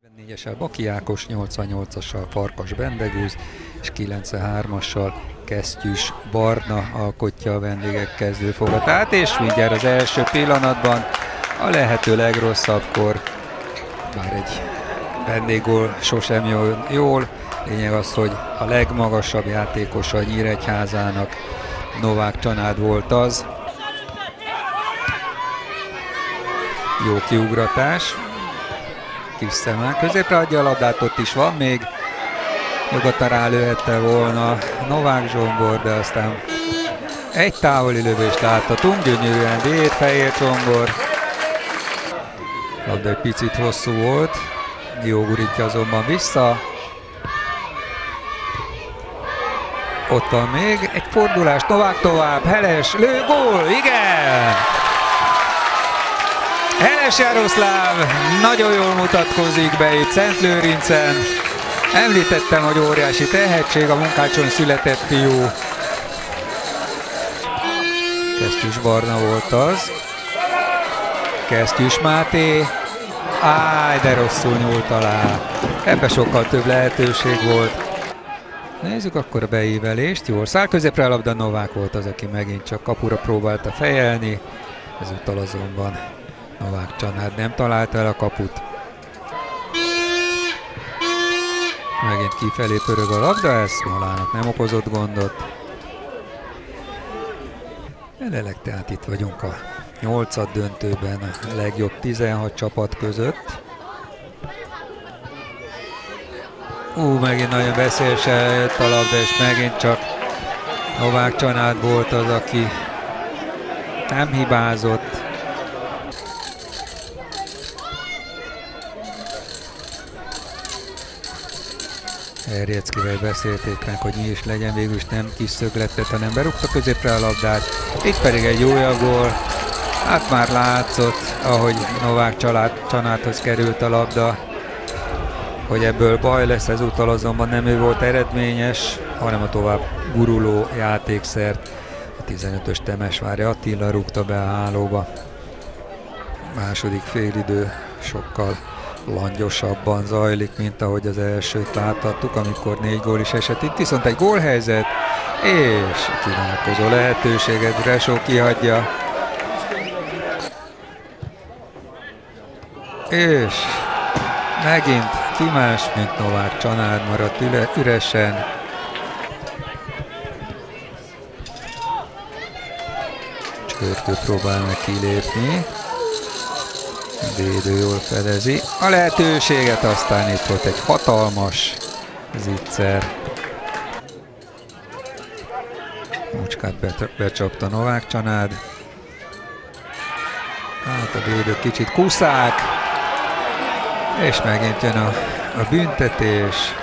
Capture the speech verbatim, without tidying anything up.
négyessel Baki Ákos, nyolcvannyolcassal Farkas Bendegúz és kilencvenhármassal Kesztyűs Barna alkotja a vendégek kezdőfogatát, és mindjárt az első pillanatban a lehető legrosszabbkor, bár egy vendéggól sosem jön jól, lényeg az, hogy a legmagasabb játékosa Nyíregyházának Novák Csanád volt az. Jó kiugratás. Kis Szemán középre adja a labdát, ott is van még. Nyugodtan rálőhette volna Novák Zsombor, de aztán egy távoli lövést láthatunk, gyönyörűen véd Fehér Csongor. Labda egy picit hosszú volt, jó gurítja azonban vissza. Ott van még egy fordulás, Novák tovább, Heles, lő, gól, igen! Heles Jaroszláv nagyon jól mutatkozik be itt Szentlőrincen. Említettem, hogy óriási tehetség, a Munkácson született fiú. Kesztyűs Barna volt az. Kesztyűs Máté. Áj, de rosszul nyúlt alá. Ebben sokkal több lehetőség volt. Nézzük akkor a beívelést. Jól száll középre, a labda Novák volt az, aki megint csak kapura próbálta fejelni. Ezúttal azonban Novák Csanád nem találta el a kaput. Megint kifelé pörög a labda, ez Smolának nem okozott gondot. Jelenleg tehát itt vagyunk a nyolcad döntőben, a legjobb tizenhat csapat között. Ú, megint nagyon veszélyesen jött a labda, és megint csak Novák Csanád volt az, aki nem hibázott. Erjeckivel beszélték meg, hogy mi is legyen, végül is nem kis szögletet, hanem berúgta középre a labdát. Itt pedig egy újabb gól. Hát már látszott, ahogy Novák Csanádhoz került a labda, hogy ebből baj lesz, ezúttal azonban nem ő volt eredményes, hanem a tovább guruló játékszert. A tizenötös Temesvári Attila rúgta be a hálóba. Második félidő sokkal langyosabban zajlik, mint ahogy az elsőt láthattuk, amikor négy gól is esett. Itt viszont egy gólhelyzet, és kívánkozó lehetőséget Bresó kihagyja. És megint ki más, mint Novák Csanád maradt üle, üresen. Csörtő próbál meg kilépni. Védő jól fedezi a lehetőséget, aztán itt volt egy hatalmas zicser. Mucskát becsapta Novák Csanád. Hát a védők kicsit kuszák, és megint jön a, a büntetés.